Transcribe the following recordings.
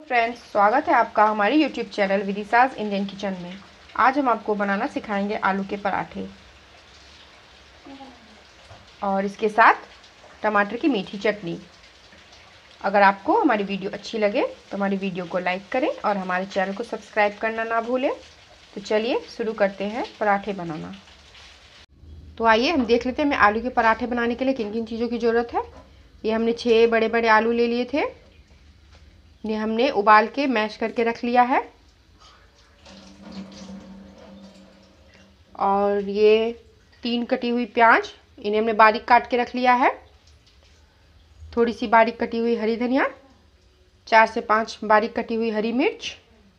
Friends, स्वागत है आपका हमारे YouTube channel Vidisha's Indian kitchen में। आज हम आपको बनाना सिखाएंगे आलू के पराठे और इसके साथ टमाटर की मीठी चटनी। अगर आपको हमारी वीडियो अच्छी लगे तो हमारी वीडियो को लाइक करें और हमारे चैनल को सब्सक्राइब करना ना भूलें। तो चलिए शुरू करते हैं पराठे बनाना। तो आइए हम देख लेते हैं हमें आलू के पराठे बनाने के लिए किन किन चीज़ों की ज़रूरत है। ये हमने 6 बड़े बड़े आलू ले लिए थे। ये हमने उबाल के मैश करके रख लिया है। और ये 3 कटी हुई प्याज, इन्हें हमने बारीक काट के रख लिया है। थोड़ी सी बारीक कटी हुई हरी धनिया, 4 से 5 बारीक कटी हुई हरी मिर्च।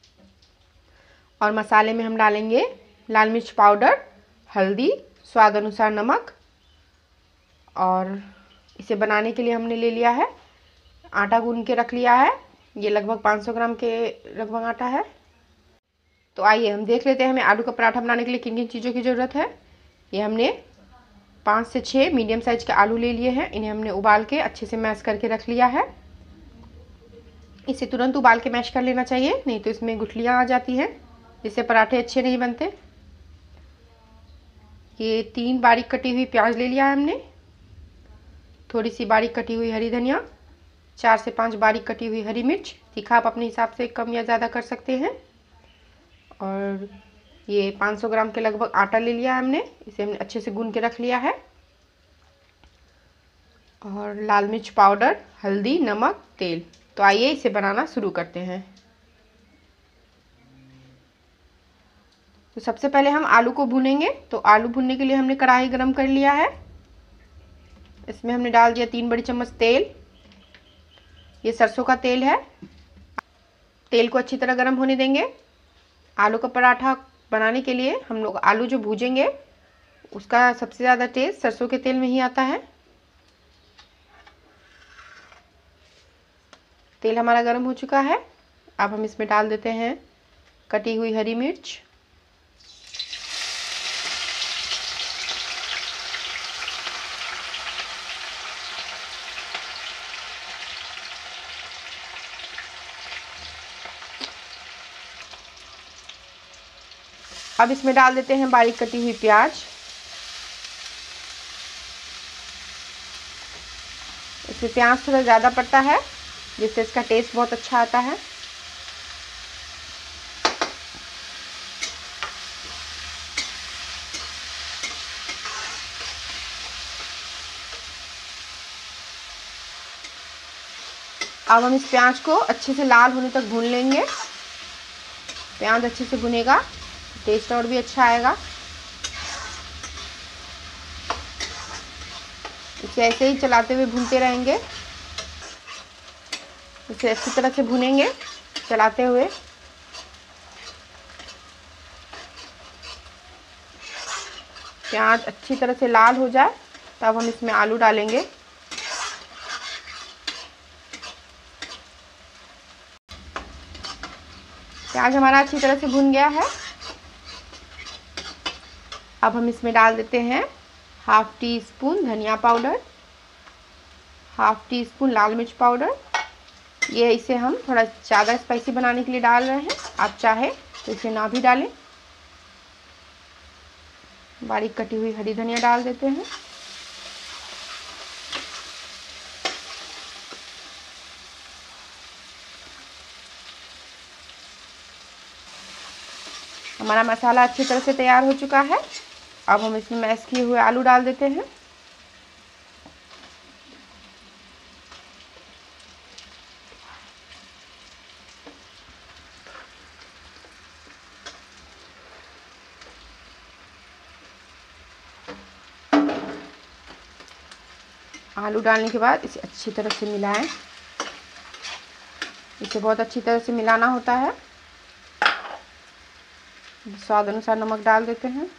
और मसाले में हम डालेंगे लाल मिर्च पाउडर, हल्दी, स्वाद अनुसार नमक। और इसे बनाने के लिए हमने ले लिया है आटा गूंद के रख लिया है। ये लगभग 500 ग्राम के लगभग आटा है। तो आइए हम देख लेते हैं हमें आलू का पराठा बनाने के लिए किन किन चीज़ों की ज़रूरत है। ये हमने 5 से 6 मीडियम साइज के आलू ले लिए हैं। इन्हें हमने उबाल के अच्छे से मैश करके रख लिया है। इसे तुरंत उबाल के मैश कर लेना चाहिए, नहीं तो इसमें गुठलियाँ आ जाती हैं, जिससे पराठे अच्छे नहीं बनते। ये 3 बारीक कटी हुई प्याज ले लिया है हमने। थोड़ी सी बारीक कटी हुई हरी धनिया, 4 से 5 बारीक कटी हुई हरी मिर्च। तीखा आप अपने हिसाब से कम या ज़्यादा कर सकते हैं। और ये 500 ग्राम के लगभग आटा ले लिया है हमने। इसे हमने अच्छे से गूंद के रख लिया है। और लाल मिर्च पाउडर, हल्दी, नमक, तेल। तो आइए इसे बनाना शुरू करते हैं। तो सबसे पहले हम आलू को भूनेंगे। तो आलू भूनने के लिए हमने कढ़ाई गरम कर लिया है। इसमें हमने डाल दिया 3 बड़ी चम्मच तेल। ये सरसों का तेल है। तेल को अच्छी तरह गर्म होने देंगे। आलू का पराठा बनाने के लिए हम लोग आलू जो भूजेंगे उसका सबसे ज़्यादा टेस्ट सरसों के तेल में ही आता है। तेल हमारा गर्म हो चुका है। अब हम इसमें डाल देते हैं कटी हुई हरी मिर्च, अब इसमें डाल देते हैं बारीक कटी हुई प्याज। इसमें प्याज थोड़ा ज़्यादा पड़ता है, जिससे इसका टेस्ट बहुत अच्छा आता है। अब हम इस प्याज को अच्छे से लाल होने तक भून लेंगे। प्याज अच्छे से भुनेगा, टेस्ट और भी अच्छा आएगा। इसे ऐसे ही चलाते हुए भूनते रहेंगे। इसे अच्छी तरह से भुनेंगे चलाते हुए। प्याज अच्छी तरह से लाल हो जाए तब हम इसमें आलू डालेंगे। प्याज हमारा अच्छी तरह से भुन गया है। अब हम इसमें डाल देते हैं ½ टीस्पून धनिया पाउडर, ½ टीस्पून लाल मिर्च पाउडर। ये इसे हम थोड़ा ज़्यादा स्पाइसी बनाने के लिए डाल रहे हैं। आप चाहे तो इसे ना भी डालें। बारीक कटी हुई हरी धनिया डाल देते हैं। हमारा मसाला अच्छी तरह से तैयार हो चुका है। अब हम इसमें मैश किए हुए आलू डाल देते हैं। आलू डालने के बाद इसे अच्छी तरह से मिलाएं। इसे बहुत अच्छी तरह से मिलाना होता है। स्वाद अनुसार नमक डाल देते हैं।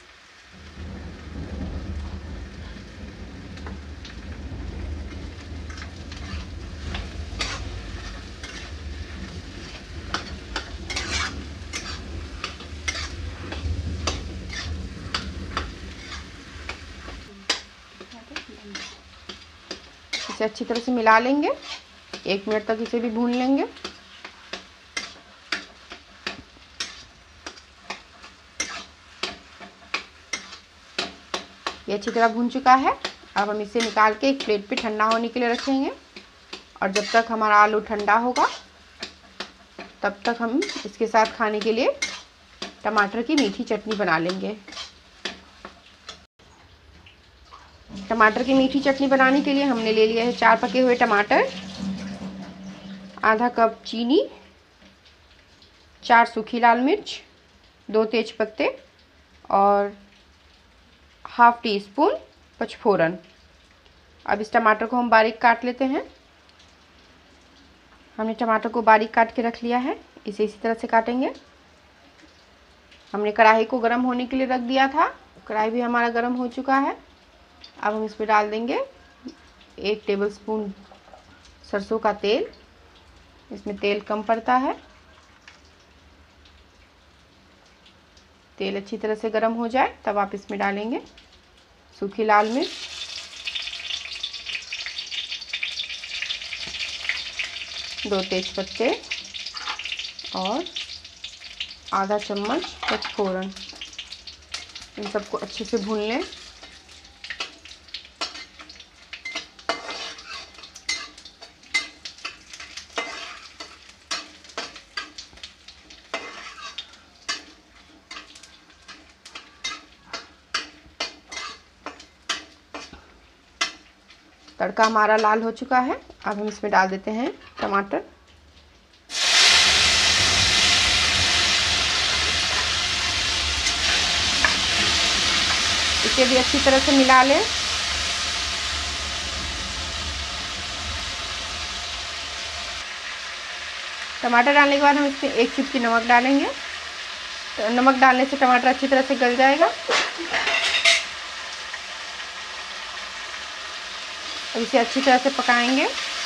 इसे अच्छी तरह से मिला लेंगे। 1 मिनट तक इसे भी भून लेंगे। ये अच्छी तरह भून चुका है। अब हम इसे निकाल के एक प्लेट पे ठंडा होने के लिए रखेंगे और जब तक हमारा आलू ठंडा होगा तब तक हम इसके साथ खाने के लिए टमाटर की मीठी चटनी बना लेंगे। टमाटर की मीठी चटनी बनाने के लिए हमने ले लिया है 4 पके हुए टमाटर, आधा कप चीनी, 4 सूखी लाल मिर्च, 2 तेज पत्ते और हाफ टी स्पून पचफोरन। अब इस टमाटर को हम बारीक काट लेते हैं। हमने टमाटर को बारीक काट के रख लिया है, इसे इसी तरह से काटेंगे। हमने कढ़ाई को गर्म होने के लिए रख दिया था, कढ़ाई भी हमारा गर्म हो चुका है। अब हम इसमें डाल देंगे 1 टेबलस्पून सरसों का तेल। इसमें तेल कम पड़ता है। तेल अच्छी तरह से गर्म हो जाए तब आप इसमें डालेंगे सूखी लाल मिर्च, 2 तेज पत्ते और आधा चम्मच पचफोरन। इन सबको अच्छे से भून लें। तड़का हमारा लाल हो चुका है। अब हम इसमें डाल देते हैं टमाटर। इसे भी अच्छी तरह से मिला लें। टमाटर डालने के बाद हम इसमें 1 चुटकी नमक डालेंगे। तो नमक डालने से टमाटर अच्छी तरह से गल जाएगा। अब इसे अच्छी तरह से पकाएंगे।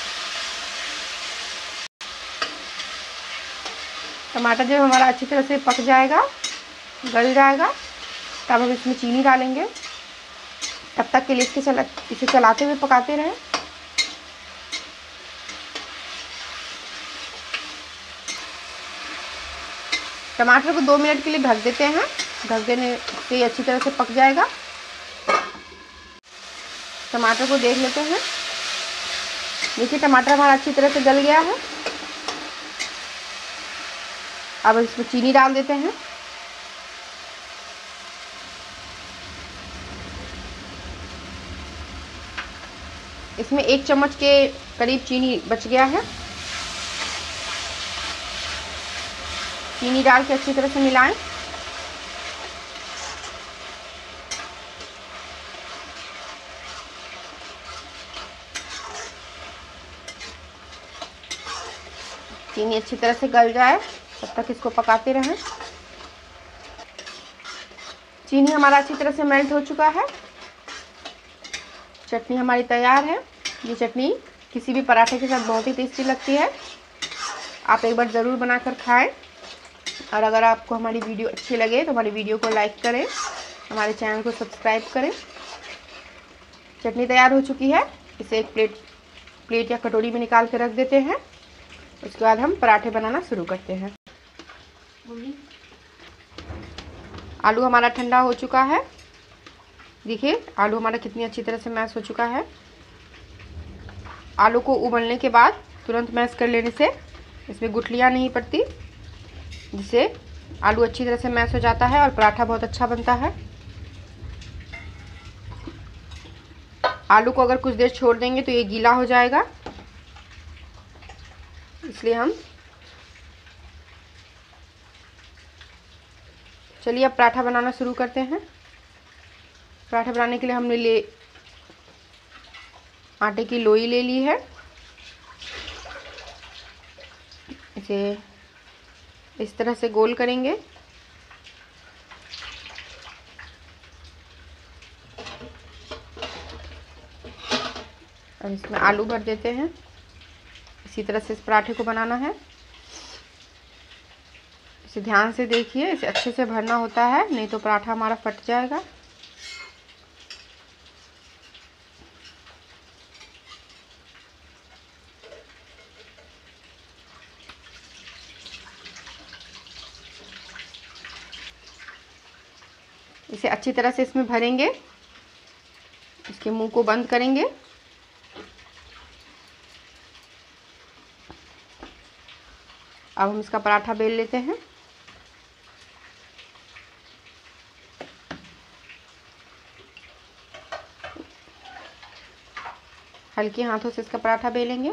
टमाटर जब हमारा अच्छी तरह से पक जाएगा, गल जाएगा, तब हम इसमें चीनी डालेंगे। तब तक के लिए इसे चलाते हुए पकाते रहें। टमाटर को 2 मिनट के लिए ढक देते हैं। ढक देने से ये अच्छी तरह से पक जाएगा। टमाटर को देख लेते हैं। देखिए टमाटर हमारा अच्छी तरह से गल गया है। अब इसमें चीनी डाल देते हैं। इसमें 1 चम्मच के करीब चीनी बच गया है। चीनी डाल के अच्छी तरह से मिलाएं। चीनी अच्छी तरह से गल जाए तब तक इसको पकाते रहें। चीनी हमारा अच्छी तरह से मेल्ट हो चुका है। चटनी हमारी तैयार है। ये चटनी किसी भी पराठे के साथ बहुत ही टेस्टी लगती है। आप एक बार ज़रूर बनाकर खाएं। और अगर आपको हमारी वीडियो अच्छी लगे तो हमारी वीडियो को लाइक करें, हमारे चैनल को सब्सक्राइब करें। चटनी तैयार हो चुकी है। इसे एक प्लेट या कटोरी में निकाल के रख देते हैं। उसके बाद हम पराठे बनाना शुरू करते हैं। आलू हमारा ठंडा हो चुका है। देखिए आलू हमारा कितनी अच्छी तरह से मैश हो चुका है। आलू को उबलने के बाद तुरंत मैश कर लेने से इसमें गुठलियाँ नहीं पड़ती, जिससे आलू अच्छी तरह से मैश हो जाता है और पराठा बहुत अच्छा बनता है। आलू को अगर कुछ देर छोड़ देंगे तो ये गीला हो जाएगा, इसलिए हम चलिए अब पराठा बनाना शुरू करते हैं। पराठा बनाने के लिए हमने आटे की लोई ले ली है। इसे इस तरह से गोल करेंगे। अब इसमें आलू भर देते हैं। इसी तरह से इस पराठे को बनाना है। इसे ध्यान से देखिए, इसे अच्छे से भरना होता है, नहीं तो पराठा हमारा फट जाएगा। इसे अच्छी तरह से इसमें भरेंगे। इसके मुंह को बंद करेंगे। अब हम इसका पराठा बेल लेते हैं। हल्के हाथों से इसका पराठा बेलेंगे।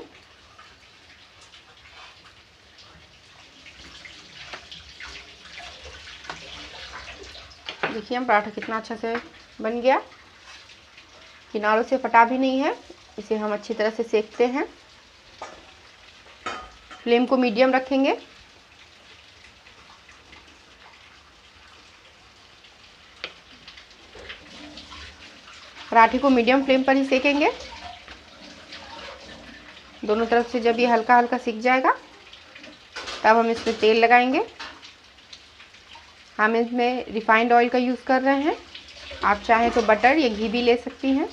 देखिए हम पराठा कितना अच्छा से बन गया, किनारों से फटा भी नहीं है। इसे हम अच्छी तरह से सेकते हैं। फ्लेम को मीडियम रखेंगे। पराठे को मीडियम फ्लेम पर ही सेकेंगे। दोनों तरफ से जब ये हल्का हल्का सिक जाएगा तब हम इसमें तेल लगाएंगे। हम इसमें रिफाइंड ऑयल का यूज़ कर रहे हैं। आप चाहें तो बटर या घी भी ले सकती हैं।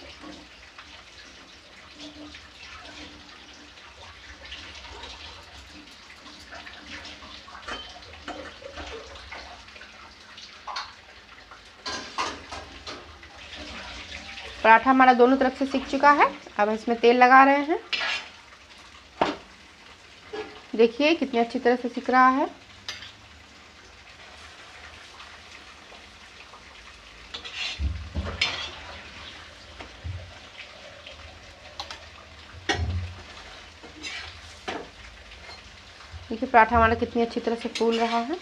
पराठा हमारा दोनों तरफ से सिक चुका है। अब इसमें तेल लगा रहे हैं। देखिए कितनी अच्छी तरह से सिक रहा है। देखिए पराठा हमारा कितनी अच्छी तरह से फूल रहा है।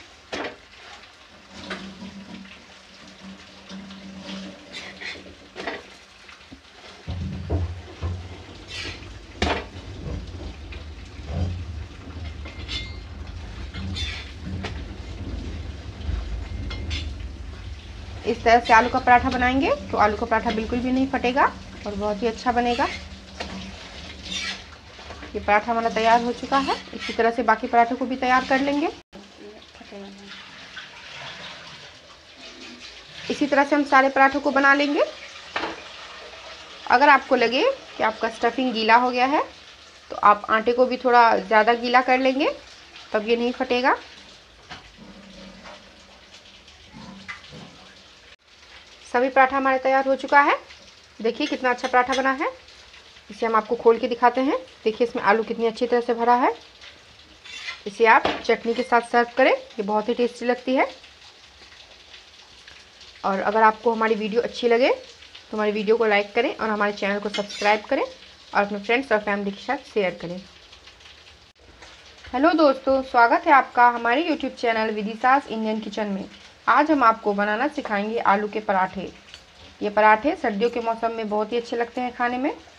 इस तरह से आलू का पराठा बनाएंगे तो आलू का पराठा बिल्कुल भी नहीं फटेगा और बहुत ही अच्छा बनेगा। ये पराठा हमारा तैयार हो चुका है। इसी तरह से बाकी पराठों को भी तैयार कर लेंगे। इसी तरह से हम सारे पराठों को बना लेंगे। अगर आपको लगे कि आपका स्टफिंग गीला हो गया है तो आप आटे को भी थोड़ा ज़्यादा गीला कर लेंगे, तब ये नहीं फटेगा। सभी पराठा हमारे तैयार हो चुका है। देखिए कितना अच्छा पराठा बना है। इसे हम आपको खोल के दिखाते हैं। देखिए इसमें आलू कितनी अच्छी तरह से भरा है। इसे आप चटनी के साथ सर्व करें, ये बहुत ही टेस्टी लगती है। और अगर आपको हमारी वीडियो अच्छी लगे तो हमारी वीडियो को लाइक करें और हमारे चैनल को सब्सक्राइब करें और अपने फ्रेंड्स और फैमिली के साथ शेयर करें। हेलो दोस्तों, स्वागत है आपका हमारे YouTube channel Vidisha's Indian kitchen में। आज हम आपको बनाना सिखाएंगे आलू के पराठे। ये पराठे सर्दियों के मौसम में बहुत ही अच्छे लगते हैं खाने में।